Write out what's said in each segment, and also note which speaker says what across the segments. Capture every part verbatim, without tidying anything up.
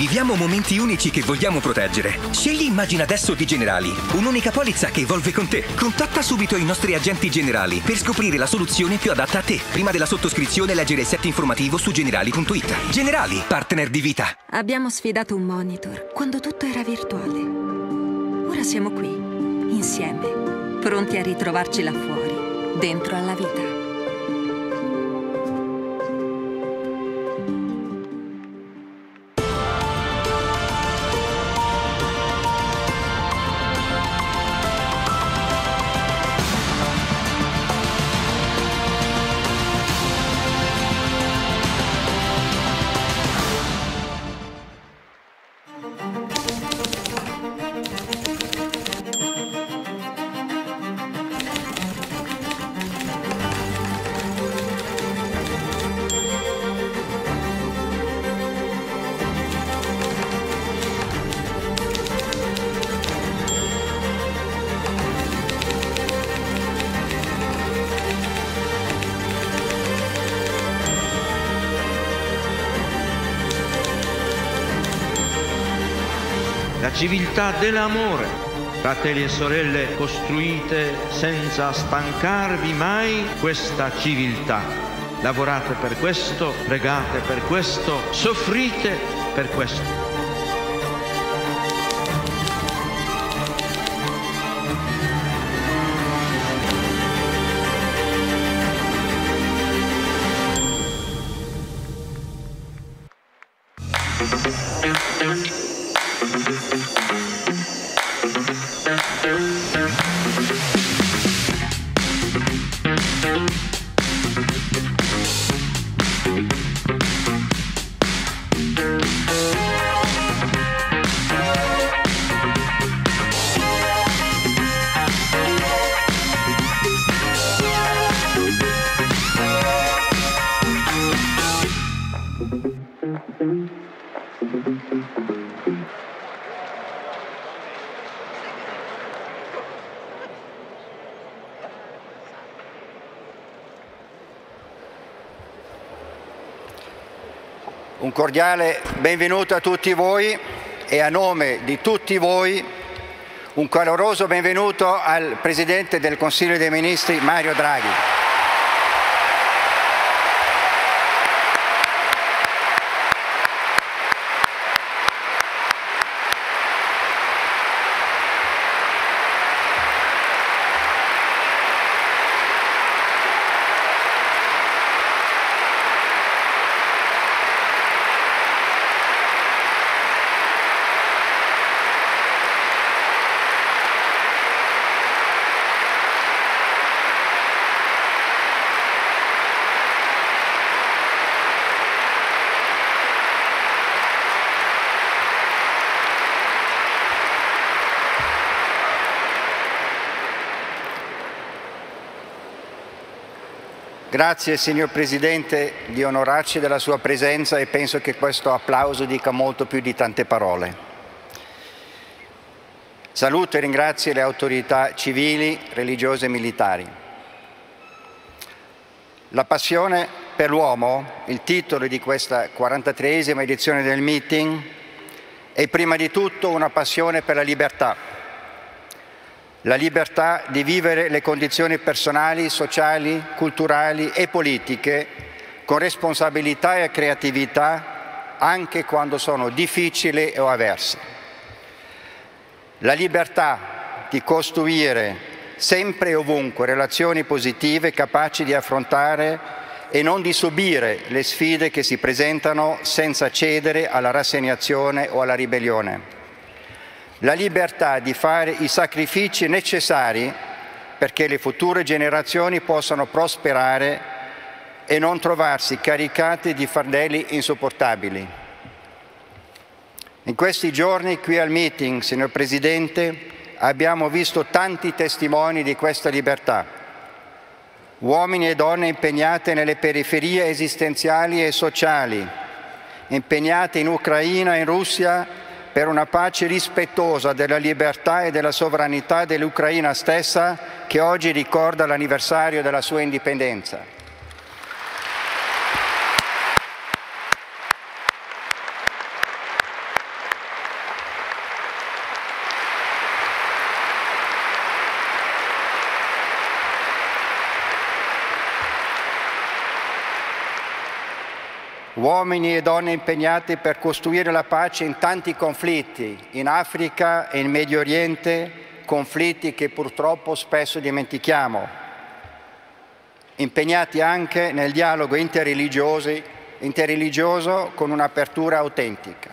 Speaker 1: Viviamo momenti unici che vogliamo proteggere. Scegli Immagina adesso di Generali, un'unica polizza che evolve con te. Contatta subito i nostri agenti Generali per scoprire la soluzione più adatta a te. Prima della sottoscrizione leggere il set informativo su generali punto it. Generali, partner di vita.
Speaker 2: Abbiamo sfidato un monitor quando tutto era virtuale. Ora siamo qui, insieme, pronti a ritrovarci là fuori, dentro alla vita.
Speaker 3: La civiltà dell'amore, fratelli e sorelle, costruite senza stancarvi mai questa civiltà. Lavorate per questo, pregate per questo, soffrite per questo.
Speaker 4: Un cordiale benvenuto a tutti voi e a nome di tutti voi un caloroso benvenuto al Presidente del Consiglio dei Ministri Mario Draghi. Grazie signor Presidente di onorarci della sua presenza e penso che questo applauso dica molto più di tante parole. Saluto e ringrazio le autorità civili, religiose e militari. La passione per l'uomo, il titolo di questa quarantatreesima edizione del meeting, è prima di tutto una passione per la libertà. La libertà di vivere le condizioni personali, sociali, culturali e politiche con responsabilità e creatività anche quando sono difficili o avverse. La libertà di costruire sempre e ovunque relazioni positive capaci di affrontare e non di subire le sfide che si presentano senza cedere alla rassegnazione o alla ribellione. La libertà di fare i sacrifici necessari perché le future generazioni possano prosperare e non trovarsi caricate di fardelli insopportabili. In questi giorni qui al meeting, signor Presidente, abbiamo visto tanti testimoni di questa libertà. Uomini e donne impegnate nelle periferie esistenziali e sociali, impegnate in Ucraina e in Russia per una pace rispettosa della libertà e della sovranità dell'Ucraina stessa, che oggi ricorda l'anniversario della sua indipendenza. uomini e donne impegnati per costruire la pace in tanti conflitti, in Africa e in Medio Oriente, conflitti che purtroppo spesso dimentichiamo, impegnati anche nel dialogo interreligioso con un'apertura autentica.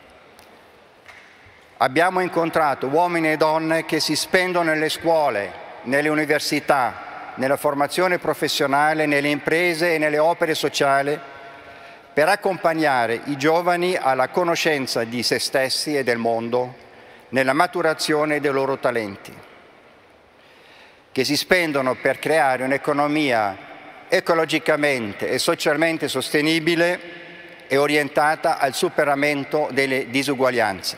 Speaker 4: Abbiamo incontrato uomini e donne che si spendono nelle scuole, nelle università, nella formazione professionale, nelle imprese e nelle opere sociali per accompagnare i giovani alla conoscenza di se stessi e del mondo, nella maturazione dei loro talenti, che si spendono per creare un'economia ecologicamente e socialmente sostenibile e orientata al superamento delle disuguaglianze.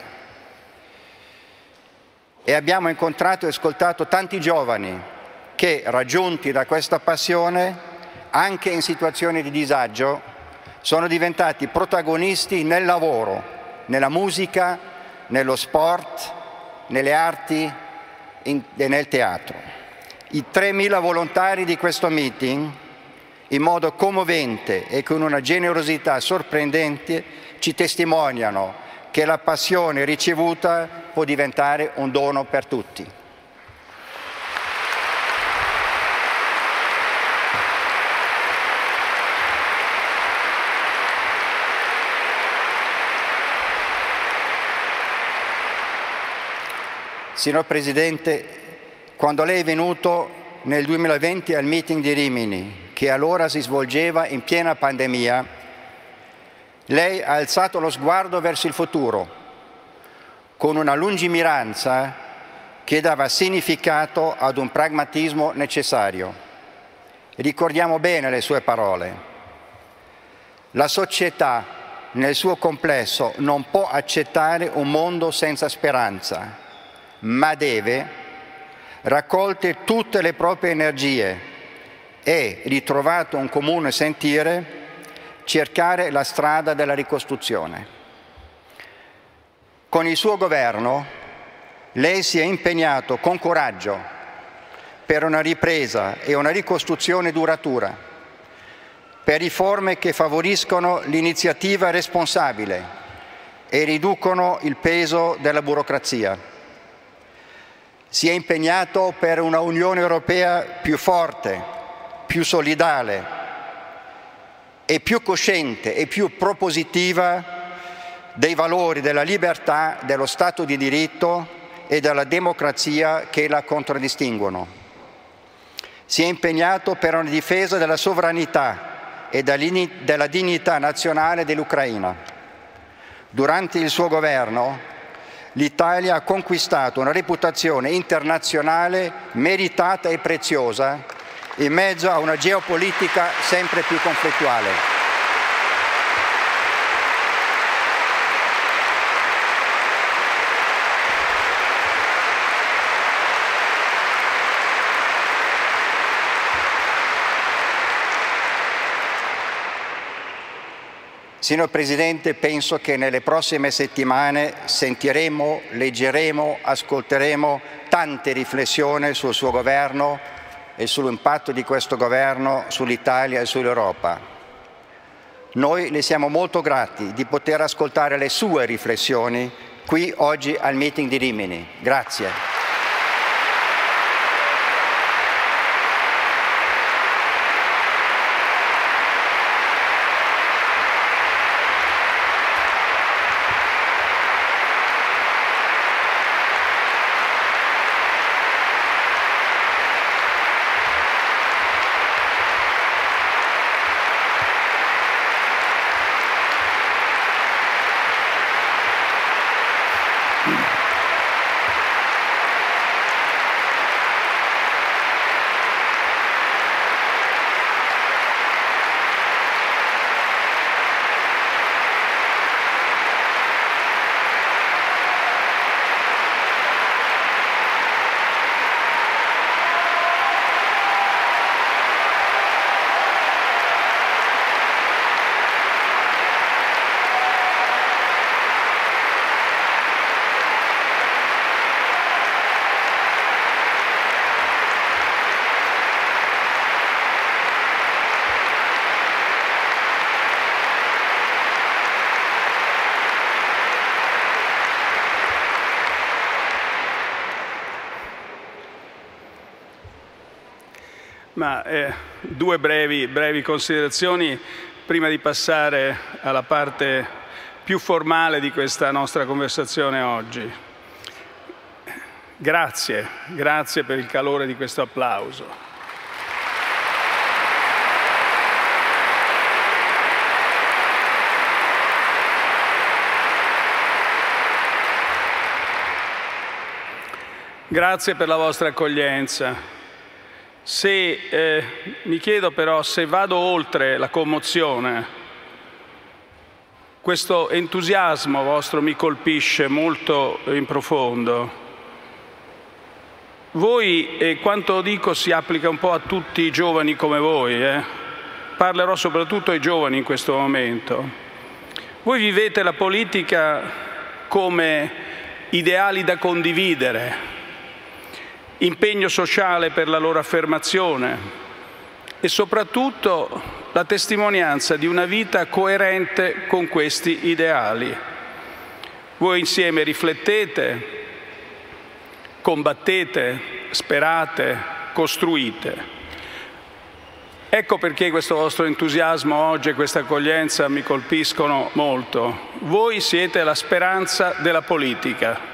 Speaker 4: E abbiamo incontrato e ascoltato tanti giovani che, raggiunti da questa passione, anche in situazioni di disagio, sono diventati protagonisti nel lavoro, nella musica, nello sport, nelle arti e nel teatro. I tremila volontari di questo meeting, in modo commovente e con una generosità sorprendente, ci testimoniano che la passione ricevuta può diventare un dono per tutti. Signor Presidente, quando lei è venuto nel duemilaventi al meeting di Rimini, che allora si svolgeva in piena pandemia, lei ha alzato lo sguardo verso il futuro, con una lungimiranza che dava significato ad un pragmatismo necessario. Ricordiamo bene le sue parole. La società, nel suo complesso, non può accettare un mondo senza speranza, ma deve, raccolte tutte le proprie energie e, ritrovato un comune sentire, cercare la strada della ricostruzione. Con il suo governo lei si è impegnato con coraggio per una ripresa e una ricostruzione duratura, per riforme che favoriscono l'iniziativa responsabile e riducono il peso della burocrazia. Si è impegnato per una Unione Europea più forte, più solidale e più cosciente e più propositiva dei valori della libertà, dello Stato di diritto e della democrazia che la contraddistinguono. Si è impegnato per una difesa della sovranità e della dignità nazionale dell'Ucraina. Durante il suo governo, l'Italia ha conquistato una reputazione internazionale meritata e preziosa in mezzo a una geopolitica sempre più conflittuale. Signor Presidente, penso che nelle prossime settimane sentiremo, leggeremo, ascolteremo tante riflessioni sul suo governo e sull'impatto di questo governo sull'Italia e sull'Europa. Noi le siamo molto grati di poter ascoltare le sue riflessioni qui oggi al meeting di Rimini. Grazie.
Speaker 5: Ma eh, due brevi, brevi considerazioni prima di passare alla parte più formale di questa nostra conversazione oggi. Grazie, grazie per il calore di questo applauso. Grazie per la vostra accoglienza. Se, eh, mi chiedo però se vado oltre la commozione, questo entusiasmo vostro mi colpisce molto in profondo. Voi, e quanto dico si applica un po' a tutti i giovani come voi, eh? Parlerò soprattutto ai giovani in questo momento. Voi vivete la politica come ideali da condividere, impegno sociale per la loro affermazione e soprattutto la testimonianza di una vita coerente con questi ideali. Voi insieme riflettete, combattete, sperate, costruite. Ecco perché questo vostro entusiasmo oggi e questa accoglienza mi colpiscono molto. Voi siete la speranza della politica.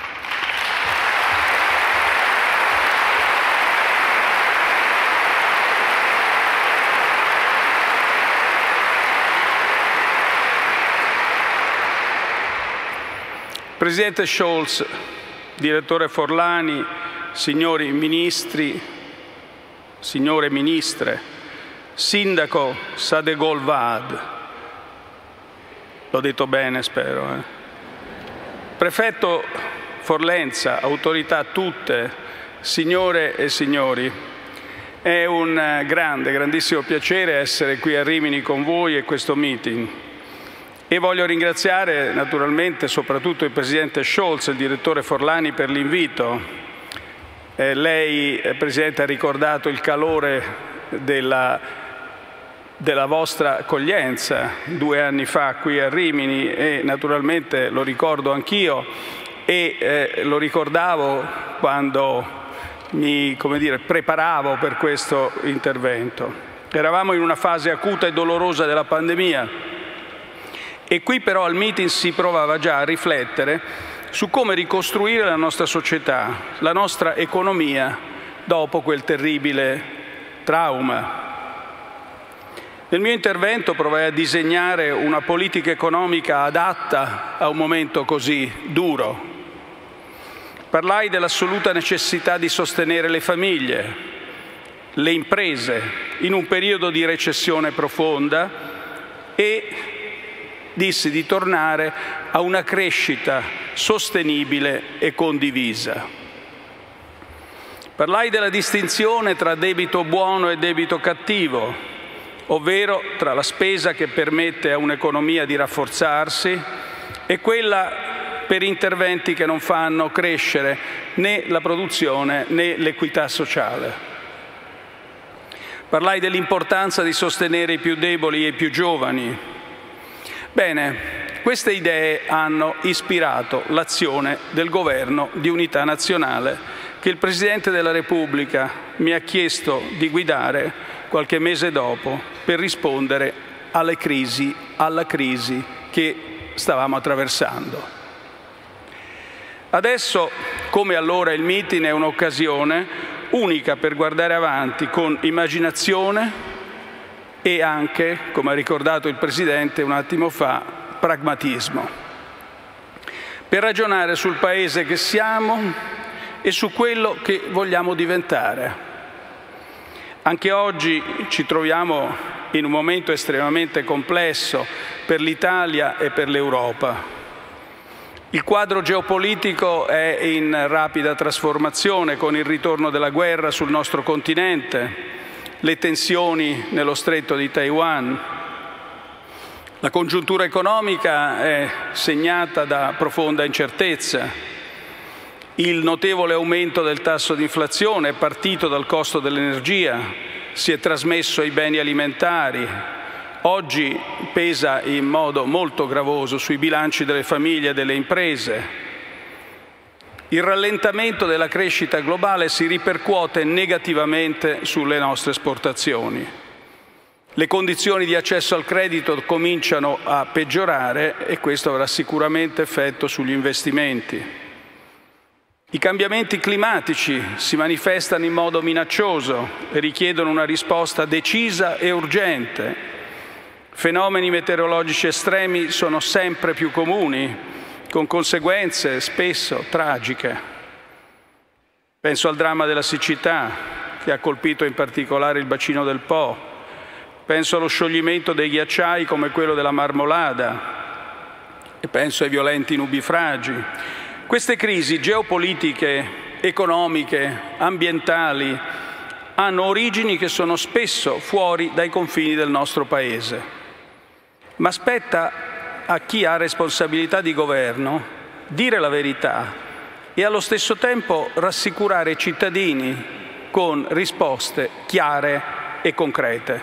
Speaker 5: Presidente Scholz, direttore Forlani, signori ministri, signore ministre, sindaco Sadegol Vaad, l'ho detto bene spero, eh? Prefetto Forlenza, autorità tutte, signore e signori, è un grande, grandissimo piacere essere qui a Rimini con voi e questo meeting. E voglio ringraziare naturalmente soprattutto il Presidente Scholz e il Direttore Forlani per l'invito. Eh, lei, Presidente, ha ricordato il calore della, della vostra accoglienza due anni fa qui a Rimini e naturalmente lo ricordo anch'io e eh, lo ricordavo quando mi, come dire, preparavo per questo intervento. Eravamo in una fase acuta e dolorosa della pandemia. E qui però al meeting si provava già a riflettere su come ricostruire la nostra società, la nostra economia dopo quel terribile trauma. Nel mio intervento provai a disegnare una politica economica adatta a un momento così duro. Parlai dell'assoluta necessità di sostenere le famiglie, le imprese in un periodo di recessione profonda e dissi di tornare a una crescita sostenibile e condivisa. Parlai della distinzione tra debito buono e debito cattivo, ovvero tra la spesa che permette a un'economia di rafforzarsi e quella per interventi che non fanno crescere né la produzione né l'equità sociale. Parlai dell'importanza di sostenere i più deboli e i più giovani. Bene, queste idee hanno ispirato l'azione del Governo di unità nazionale che il Presidente della Repubblica mi ha chiesto di guidare qualche mese dopo per rispondere alle crisi, alla crisi che stavamo attraversando. Adesso, come allora, il meeting è un'occasione unica per guardare avanti con immaginazione e anche, come ha ricordato il Presidente un attimo fa, pragmatismo, per ragionare sul Paese che siamo e su quello che vogliamo diventare. Anche oggi ci troviamo in un momento estremamente complesso per l'Italia e per l'Europa. Il quadro geopolitico è in rapida trasformazione con il ritorno della guerra sul nostro continente, le tensioni nello stretto di Taiwan. La congiuntura economica è segnata da profonda incertezza. Il notevole aumento del tasso di inflazione è partito dal costo dell'energia, si è trasmesso ai beni alimentari, oggi pesa in modo molto gravoso sui bilanci delle famiglie e delle imprese. il rallentamento della crescita globale si ripercuote negativamente sulle nostre esportazioni. Le condizioni di accesso al credito cominciano a peggiorare e questo avrà sicuramente effetto sugli investimenti. I cambiamenti climatici si manifestano in modo minaccioso e richiedono una risposta decisa e urgente. Fenomeni meteorologici estremi sono sempre più comuni, con conseguenze spesso tragiche. Penso al dramma della siccità, che ha colpito in particolare il bacino del Po. Penso allo scioglimento dei ghiacciai come quello della Marmolada e penso ai violenti nubifragi. Queste crisi geopolitiche, economiche, ambientali hanno origini che sono spesso fuori dai confini del nostro Paese. Ma spetta a chi ha responsabilità di governo dire la verità e allo stesso tempo rassicurare i cittadini con risposte chiare e concrete.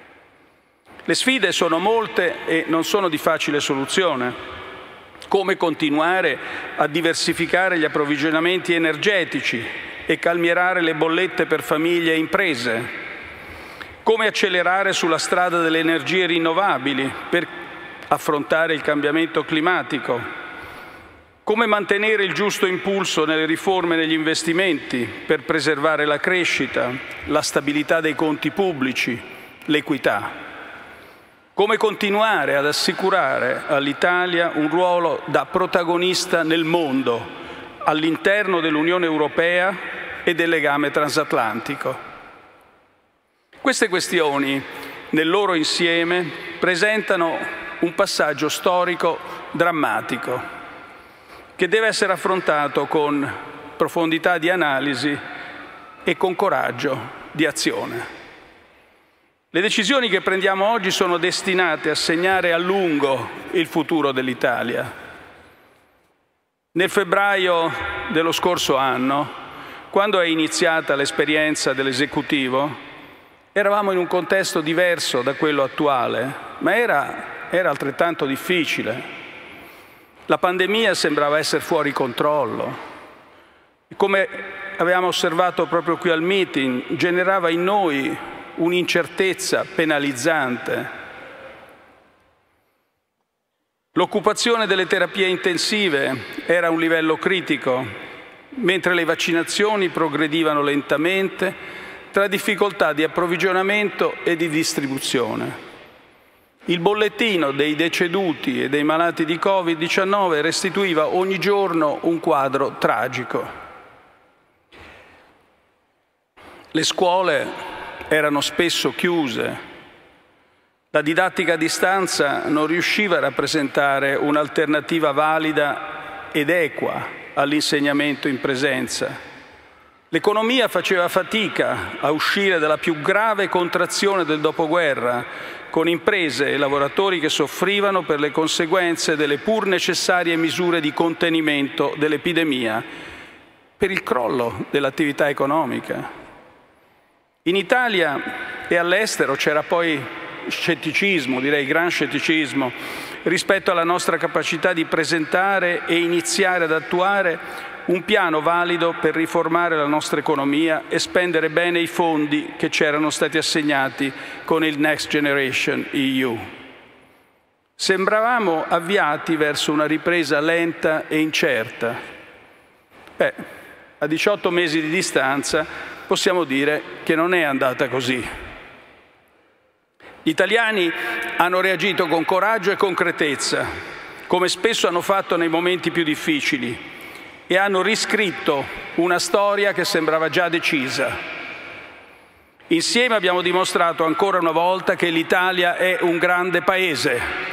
Speaker 5: Le sfide sono molte e non sono di facile soluzione. Come continuare a diversificare gli approvvigionamenti energetici e calmierare le bollette per famiglie e imprese? Come accelerare sulla strada delle energie rinnovabili per affrontare il cambiamento climatico? Come mantenere il giusto impulso nelle riforme e negli investimenti per preservare la crescita, la stabilità dei conti pubblici, l'equità? Come continuare ad assicurare all'Italia un ruolo da protagonista nel mondo, all'interno dell'Unione Europea e del legame transatlantico? Queste questioni, nel loro insieme, presentano un passaggio storico drammatico che deve essere affrontato con profondità di analisi e con coraggio di azione. Le decisioni che prendiamo oggi sono destinate a segnare a lungo il futuro dell'Italia. Nel febbraio dello scorso anno, quando è iniziata l'esperienza dell'esecutivo, eravamo in un contesto diverso da quello attuale, ma era Era altrettanto difficile. La pandemia sembrava essere fuori controllo. Come avevamo osservato proprio qui al meeting, generava in noi un'incertezza penalizzante. L'occupazione delle terapie intensive era a un livello critico, mentre le vaccinazioni progredivano lentamente tra difficoltà di approvvigionamento e di distribuzione. Il bollettino dei deceduti e dei malati di Covid diciannove restituiva ogni giorno un quadro tragico. Le scuole erano spesso chiuse. La didattica a distanza non riusciva a rappresentare un'alternativa valida ed equa all'insegnamento in presenza. L'economia faceva fatica a uscire dalla più grave contrazione del dopoguerra, con imprese e lavoratori che soffrivano per le conseguenze delle pur necessarie misure di contenimento dell'epidemia, per il crollo dell'attività economica. In Italia e all'estero c'era poi scetticismo, direi gran scetticismo, rispetto alla nostra capacità di presentare e iniziare ad attuare un piano valido per riformare la nostra economia e spendere bene i fondi che ci erano stati assegnati con il Next Generation E U. Sembravamo avviati verso una ripresa lenta e incerta. Beh, a diciotto mesi di distanza possiamo dire che non è andata così. Gli italiani hanno reagito con coraggio e concretezza, come spesso hanno fatto nei momenti più difficili, e hanno riscritto una storia che sembrava già decisa. Insieme abbiamo dimostrato ancora una volta che l'Italia è un grande paese.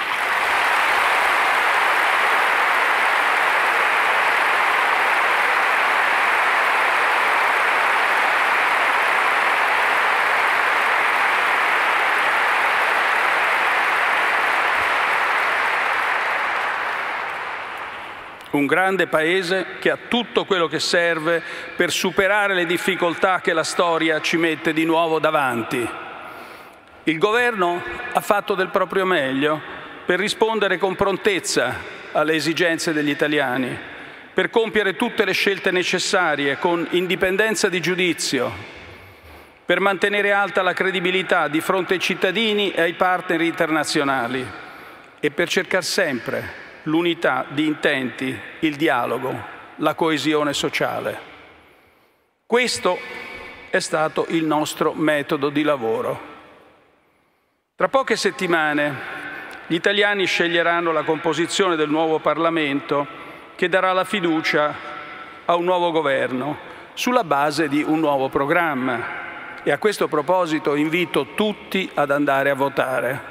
Speaker 5: Un grande Paese che ha tutto quello che serve per superare le difficoltà che la storia ci mette di nuovo davanti. Il Governo ha fatto del proprio meglio per rispondere con prontezza alle esigenze degli italiani, per compiere tutte le scelte necessarie con indipendenza di giudizio, per mantenere alta la credibilità di fronte ai cittadini e ai partner internazionali e per cercare sempre l'unità di intenti, il dialogo, la coesione sociale. Questo è stato il nostro metodo di lavoro. Tra poche settimane gli italiani sceglieranno la composizione del nuovo Parlamento che darà la fiducia a un nuovo governo sulla base di un nuovo programma. E a questo proposito invito tutti ad andare a votare.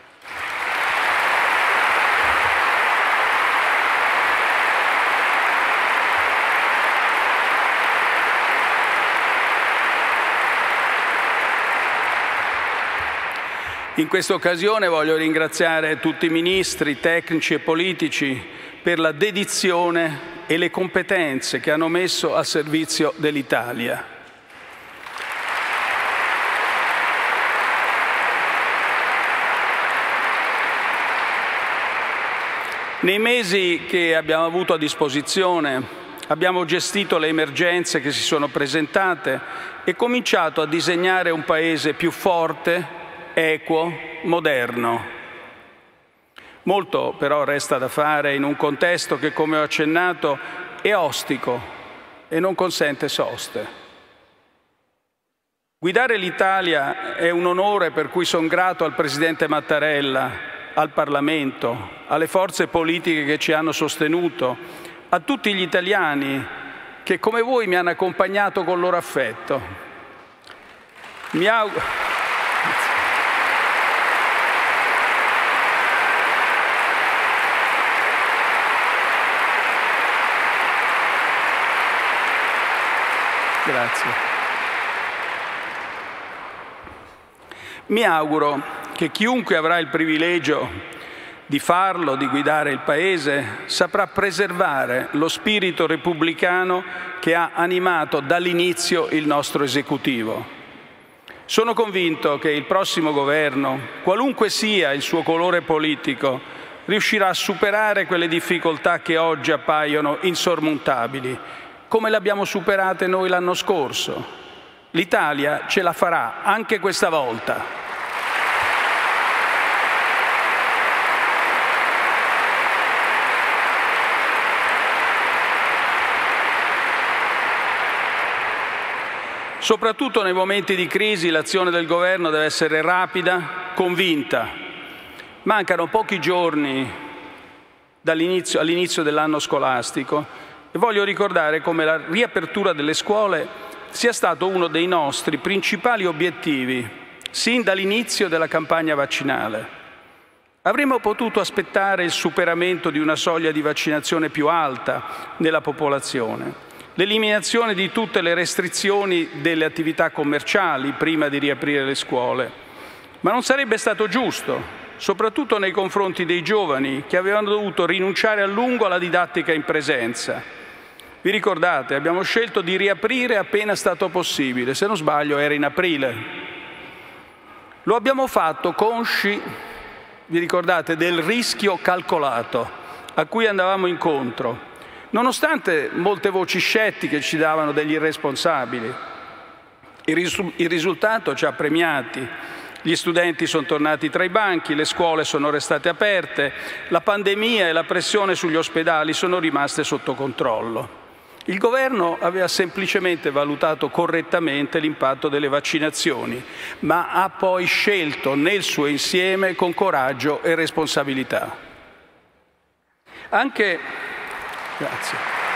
Speaker 5: In questa occasione voglio ringraziare tutti i ministri, tecnici e politici per la dedizione e le competenze che hanno messo al servizio dell'Italia. Nei mesi che abbiamo avuto a disposizione abbiamo gestito le emergenze che si sono presentate e cominciato a disegnare un Paese più forte, equo, moderno. Molto però resta da fare in un contesto che, come ho accennato, è ostico e non consente soste. Guidare l'Italia è un onore per cui sono grato al Presidente Mattarella, al Parlamento, alle forze politiche che ci hanno sostenuto, a tutti gli italiani che come voi mi hanno accompagnato con loro affetto. Mi auguro... Grazie. Mi auguro che chiunque avrà il privilegio di farlo, di guidare il Paese, saprà preservare lo spirito repubblicano che ha animato dall'inizio il nostro esecutivo. Sono convinto che il prossimo governo, qualunque sia il suo colore politico, riuscirà a superare quelle difficoltà che oggi appaiono insormontabili, come le abbiamo superate noi l'anno scorso. L'Italia ce la farà anche questa volta. Soprattutto nei momenti di crisi l'azione del Governo deve essere rapida, convinta. Mancano pochi giorni dall'inizio, all'inizio dell'anno scolastico e voglio ricordare come la riapertura delle scuole sia stato uno dei nostri principali obiettivi sin dall'inizio della campagna vaccinale. Avremmo potuto aspettare il superamento di una soglia di vaccinazione più alta nella popolazione, l'eliminazione di tutte le restrizioni delle attività commerciali prima di riaprire le scuole. Ma non sarebbe stato giusto, soprattutto nei confronti dei giovani che avevano dovuto rinunciare a lungo alla didattica in presenza. Vi ricordate, abbiamo scelto di riaprire appena stato possibile, se non sbaglio era in aprile. Lo abbiamo fatto consci, vi ricordate, del rischio calcolato a cui andavamo incontro, nonostante molte voci scettiche ci davano degli irresponsabili. Il, risu- il risultato ci ha premiati. Gli studenti sono tornati tra i banchi, le scuole sono restate aperte, la pandemia e la pressione sugli ospedali sono rimaste sotto controllo. Il Governo aveva semplicemente valutato correttamente l'impatto delle vaccinazioni, ma ha poi scelto nel suo insieme con coraggio e responsabilità. Anche Grazie.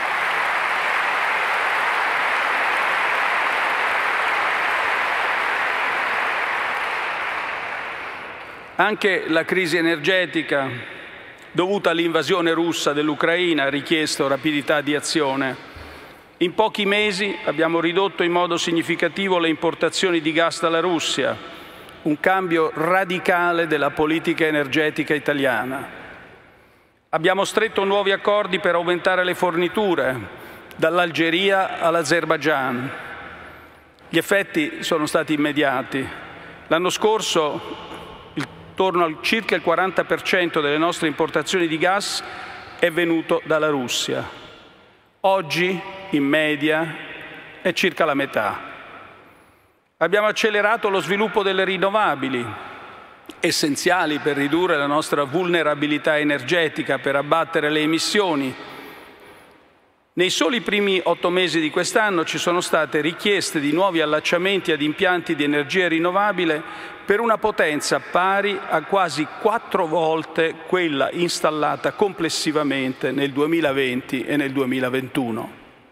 Speaker 5: Anche la crisi energetica dovuta all'invasione russa dell'Ucraina ha richiesto rapidità di azione. In pochi mesi abbiamo ridotto in modo significativo le importazioni di gas dalla Russia, un cambio radicale della politica energetica italiana. Abbiamo stretto nuovi accordi per aumentare le forniture, dall'Algeria all'Azerbaigian. Gli effetti sono stati immediati. L'anno scorso, intorno al circa il quaranta per cento delle nostre importazioni di gas è venuto dalla Russia. Oggi, in media, è circa la metà. Abbiamo accelerato lo sviluppo delle rinnovabili, essenziali per ridurre la nostra vulnerabilità energetica, per abbattere le emissioni. Nei soli primi otto mesi di quest'anno ci sono state richieste di nuovi allacciamenti ad impianti di energia rinnovabile per una potenza pari a quasi quattro volte quella installata complessivamente nel duemilaventi e nel duemilaventuno.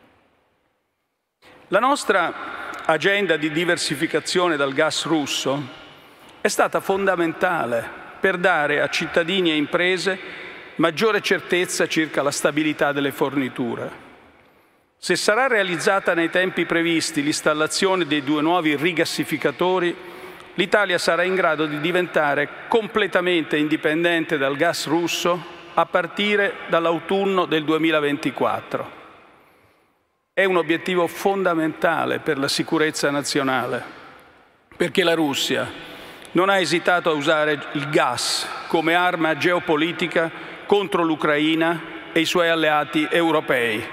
Speaker 5: La nostra agenda di diversificazione dal gas russo è stata fondamentale per dare a cittadini e imprese maggiore certezza circa la stabilità delle forniture. Se sarà realizzata nei tempi previsti l'installazione dei due nuovi rigassificatori, l'Italia sarà in grado di diventare completamente indipendente dal gas russo a partire dall'autunno del duemilaventiquattro. È un obiettivo fondamentale per la sicurezza nazionale, perché la Russia non ha esitato a usare il gas come arma geopolitica contro l'Ucraina e i suoi alleati europei.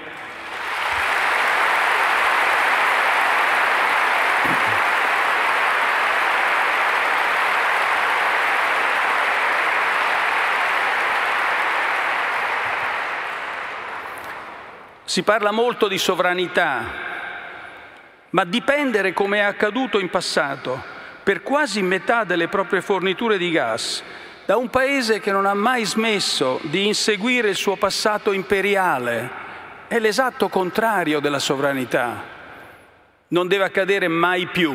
Speaker 5: Si parla molto di sovranità, ma dipendere, come è accaduto in passato, per quasi metà delle proprie forniture di gas da un paese che non ha mai smesso di inseguire il suo passato imperiale è l'esatto contrario della sovranità. Non deve accadere mai più.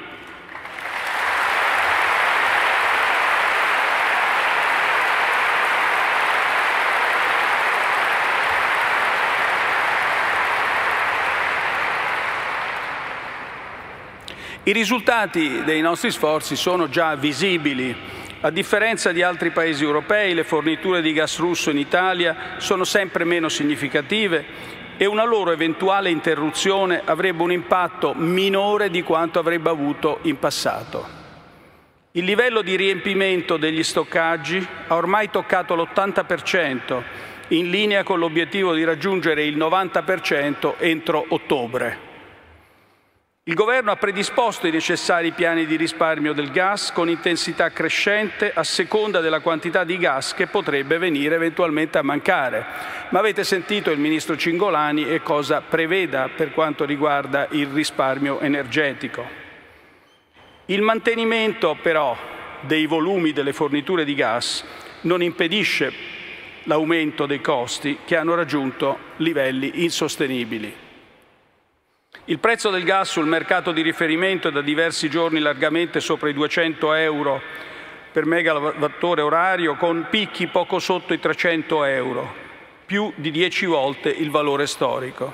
Speaker 5: I risultati dei nostri sforzi sono già visibili. A differenza di altri paesi europei, le forniture di gas russo in Italia sono sempre meno significative e una loro eventuale interruzione avrebbe un impatto minore di quanto avrebbe avuto in passato. Il livello di riempimento degli stoccaggi ha ormai toccato l'ottanta per cento, in linea con l'obiettivo di raggiungere il novanta per cento entro ottobre. Il Governo ha predisposto i necessari piani di risparmio del gas con intensità crescente a seconda della quantità di gas che potrebbe venire eventualmente a mancare. Ma avete sentito il Ministro Cingolani e cosa preveda per quanto riguarda il risparmio energetico. Il mantenimento però dei volumi delle forniture di gas non impedisce l'aumento dei costi che hanno raggiunto livelli insostenibili. Il prezzo del gas sul mercato di riferimento è da diversi giorni largamente sopra i duecento euro per megawattora orario, con picchi poco sotto i trecento euro, più di dieci volte il valore storico.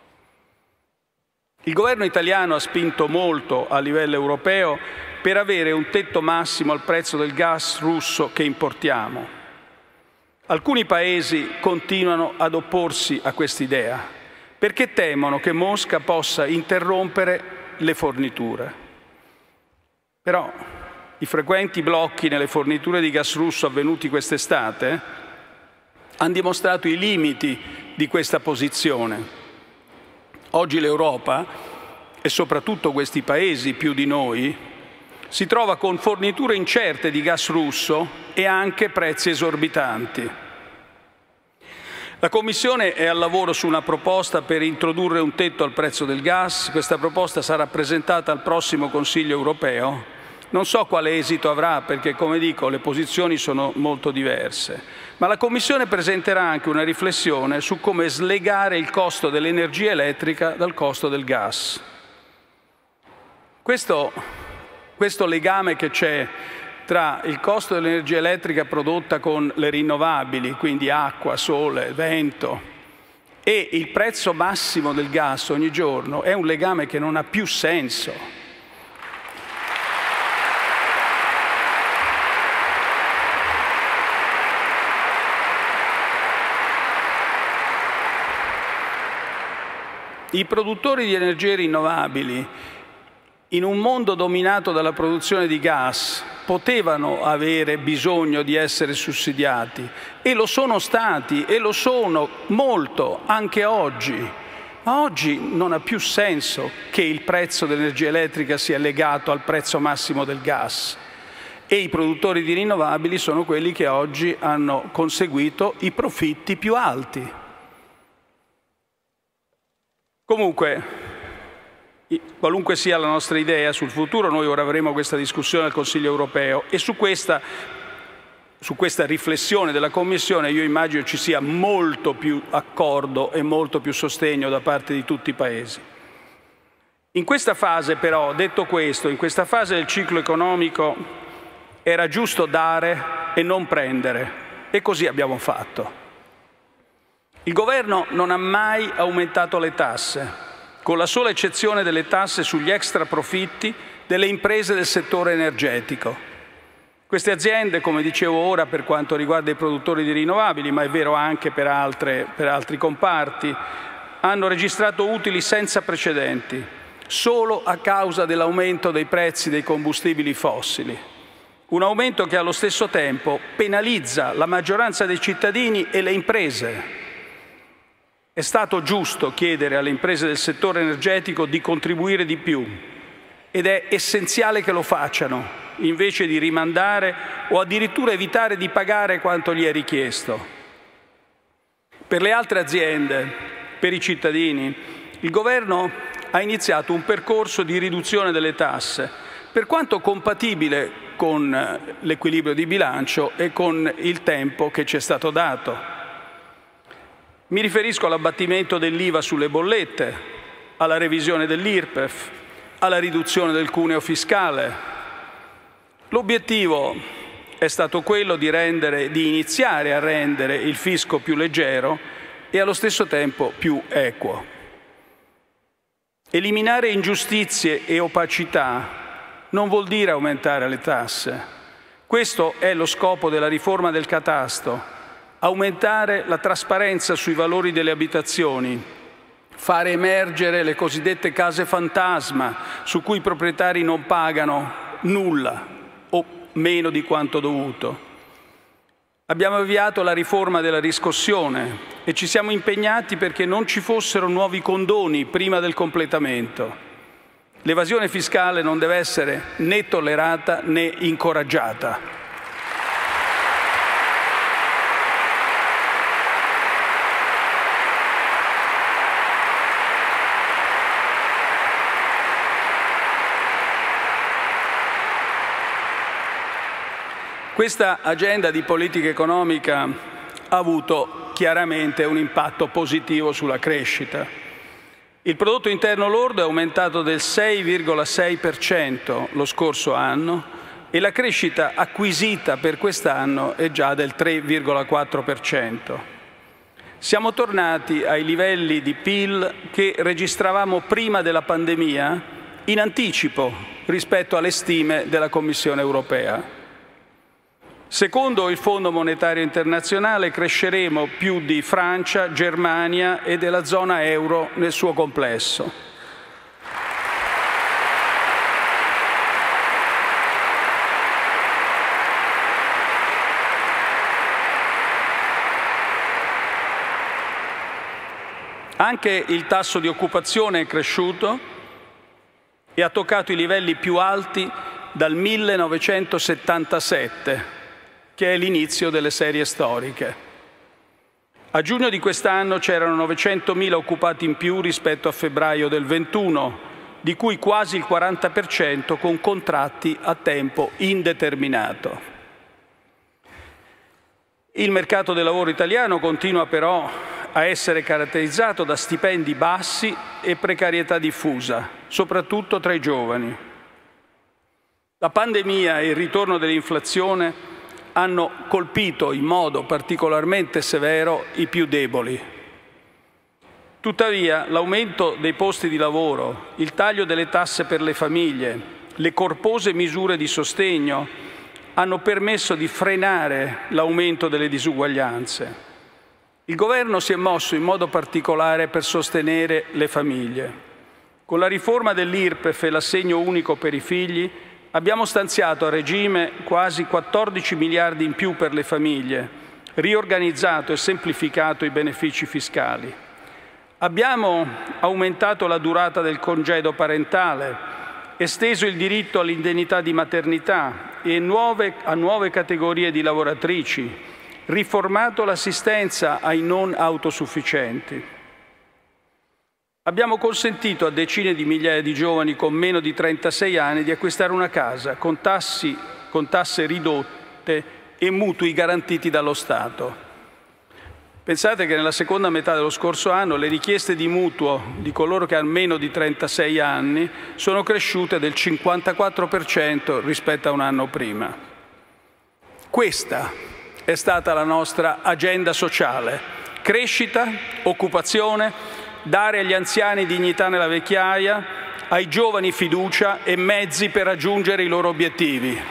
Speaker 5: Il governo italiano ha spinto molto a livello europeo per avere un tetto massimo al prezzo del gas russo che importiamo. Alcuni paesi continuano ad opporsi a quest'idea, perché temono che Mosca possa interrompere le forniture. Però i frequenti blocchi nelle forniture di gas russo avvenuti quest'estate hanno dimostrato i limiti di questa posizione. Oggi l'Europa, e soprattutto questi paesi più di noi, si trova con forniture incerte di gas russo e anche prezzi esorbitanti. La Commissione è al lavoro su una proposta per introdurre un tetto al prezzo del gas. Questa proposta sarà presentata al prossimo Consiglio europeo. Non so quale esito avrà perché, come dico, le posizioni sono molto diverse. Ma la Commissione presenterà anche una riflessione su come slegare il costo dell'energia elettrica dal costo del gas. Questo, questo legame che c'è tra il costo dell'energia elettrica prodotta con le rinnovabili, quindi acqua, sole, vento, e il prezzo massimo del gas ogni giorno è un legame che non ha più senso. I produttori di energie rinnovabili in un mondo dominato dalla produzione di gas, potevano avere bisogno di essere sussidiati e lo sono stati e lo sono molto anche oggi. Ma oggi non ha più senso che il prezzo dell'energia elettrica sia legato al prezzo massimo del gas e i produttori di rinnovabili sono quelli che oggi hanno conseguito i profitti più alti. Comunque, qualunque sia la nostra idea sul futuro, noi ora avremo questa discussione al Consiglio europeo e su questa, su questa riflessione della Commissione io immagino ci sia molto più accordo e molto più sostegno da parte di tutti i Paesi. In questa fase però, detto questo, in questa fase del ciclo economico era giusto dare e non prendere e così abbiamo fatto. Il Governo non ha mai aumentato le tasse, con la sola eccezione delle tasse sugli extra profitti delle imprese del settore energetico. Queste aziende, come dicevo ora per quanto riguarda i produttori di rinnovabili, ma è vero anche per, altre, per altri comparti, hanno registrato utili senza precedenti, solo a causa dell'aumento dei prezzi dei combustibili fossili. Un aumento che allo stesso tempo penalizza la maggioranza dei cittadini e le imprese. È stato giusto chiedere alle imprese del settore energetico di contribuire di più ed è essenziale che lo facciano, invece di rimandare o addirittura evitare di pagare quanto gli è richiesto. Per le altre aziende, per i cittadini, il Governo ha iniziato un percorso di riduzione delle tasse, per quanto compatibile con l'equilibrio di bilancio e con il tempo che ci è stato dato. Mi riferisco all'abbattimento dell'I V A sulle bollette, alla revisione dell'I R P E F, alla riduzione del cuneo fiscale. L'obiettivo è stato quello di, rendere, di iniziare a rendere il fisco più leggero e allo stesso tempo più equo. Eliminare ingiustizie e opacità non vuol dire aumentare le tasse. Questo è lo scopo della riforma del catasto. Aumentare la trasparenza sui valori delle abitazioni, fare emergere le cosiddette case fantasma su cui i proprietari non pagano nulla o meno di quanto dovuto. Abbiamo avviato la riforma della riscossione e ci siamo impegnati perché non ci fossero nuovi condoni prima del completamento. L'evasione fiscale non deve essere né tollerata né incoraggiata. Questa agenda di politica economica ha avuto chiaramente un impatto positivo sulla crescita. Il prodotto interno lordo è aumentato del sei virgola sei per cento lo scorso anno e la crescita acquisita per quest'anno è già del tre virgola quattro per cento. Siamo tornati ai livelli di P I L che registravamo prima della pandemia in anticipo rispetto alle stime della Commissione europea. Secondo il Fondo Monetario Internazionale cresceremo più di Francia, Germania e della zona euro nel suo complesso. Anche il tasso di occupazione è cresciuto e ha toccato i livelli più alti dal millenovecentosettantasette. Che è l'inizio delle serie storiche. A giugno di quest'anno c'erano novecentomila occupati in più rispetto a febbraio del ventuno, di cui quasi il quaranta per cento con contratti a tempo indeterminato. Il mercato del lavoro italiano continua però a essere caratterizzato da stipendi bassi e precarietà diffusa, soprattutto tra i giovani. La pandemia e il ritorno dell'inflazione hanno colpito in modo particolarmente severo i più deboli. Tuttavia, l'aumento dei posti di lavoro, il taglio delle tasse per le famiglie, le corpose misure di sostegno hanno permesso di frenare l'aumento delle disuguaglianze. Il Governo si è mosso in modo particolare per sostenere le famiglie. Con la riforma dell'I R P E F e l'assegno unico per i figli abbiamo stanziato a regime quasi quattordici miliardi in più per le famiglie, riorganizzato e semplificato i benefici fiscali. Abbiamo aumentato la durata del congedo parentale, esteso il diritto all'indennità di maternità e nuove, a nuove categorie di lavoratrici, riformato l'assistenza ai non autosufficienti. Abbiamo consentito a decine di migliaia di giovani con meno di trentasei anni di acquistare una casa con, tassi, con tasse ridotte e mutui garantiti dallo Stato. Pensate che nella seconda metà dello scorso anno le richieste di mutuo di coloro che hanno meno di trentasei anni sono cresciute del cinquantaquattro per cento rispetto a un anno prima. Questa è stata la nostra agenda sociale: crescita, occupazione, dare agli anziani dignità nella vecchiaia, ai giovani fiducia e mezzi per raggiungere i loro obiettivi.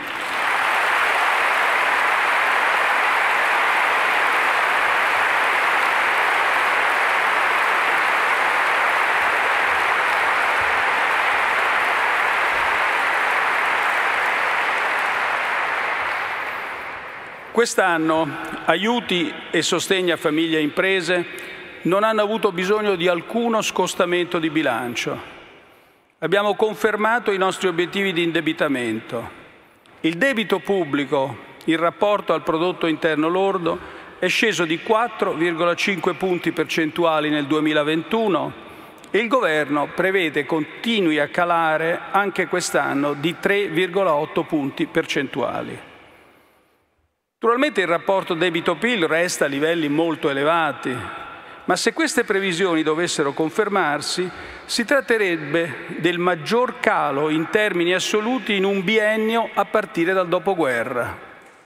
Speaker 5: Quest'anno aiuti e sostegno a famiglie e imprese non hanno avuto bisogno di alcuno scostamento di bilancio. Abbiamo confermato i nostri obiettivi di indebitamento. Il debito pubblico, in rapporto al prodotto interno lordo, è sceso di quattro virgola cinque punti percentuali nel duemilaventuno e il Governo prevede continui a calare anche quest'anno di tre virgola otto punti percentuali. Naturalmente il rapporto debito-P I L resta a livelli molto elevati, ma se queste previsioni dovessero confermarsi, si tratterebbe del maggior calo in termini assoluti in un biennio a partire dal dopoguerra.